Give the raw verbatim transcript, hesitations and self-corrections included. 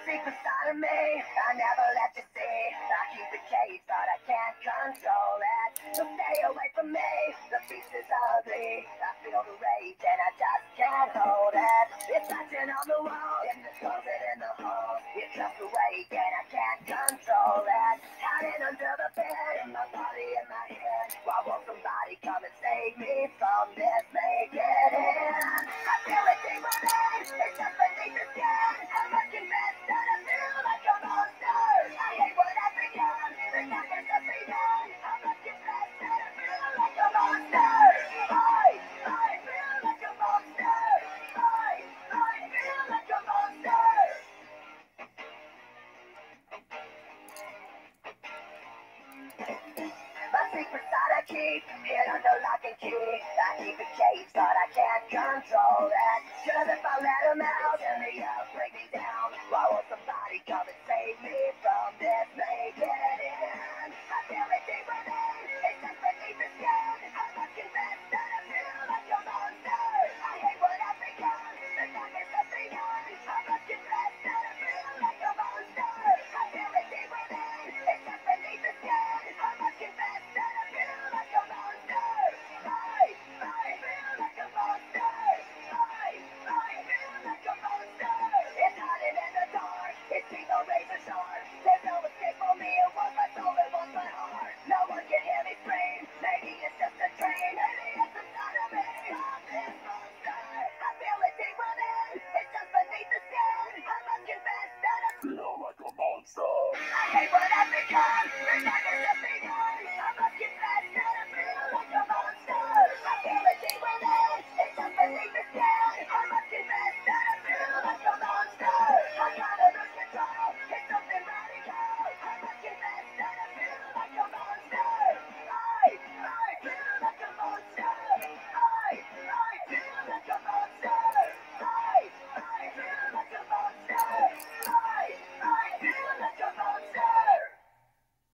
secret side of me, I never let you see. I keep it caged, but I can't control it. So stay away from me, the beast is ugly. I feel the rage and I just can't hold it. It's touching on the wall, in the closet, in the hall. It's just awake and I can't control it. Hiding under the bed, in my body, in my head. Why won't somebody come and save me from this? Make it in. I feel it deep within, it's just beneath the skin. I'm looking mad that I feel like a monster. I hate what I've become, there's nothing to be done. I'm looking mad that I feel like a monster. I, I feel like a monster. I, I feel like a monster. My secret side I keep hid under lock and key. I keep it caged, but I can't control it. Cause if I let him out, tear me up, break me down.